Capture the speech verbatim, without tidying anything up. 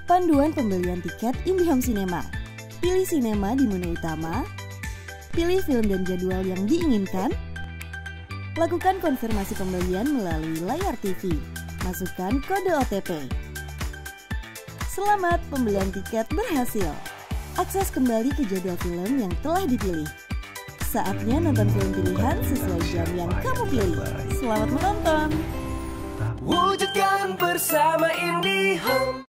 Panduan pembelian tiket IndiHome Cinema. Pilih sinema di menu utama. Pilih film dan jadwal yang diinginkan. Lakukan konfirmasi pembelian melalui layar T V. Masukkan kode O T P. Selamat, pembelian tiket berhasil. Akses kembali ke jadwal film yang telah dipilih. Saatnya nonton film pilihan sesuai jam yang kamu pilih. Selamat menonton. Wujudkan bersama IndiHome.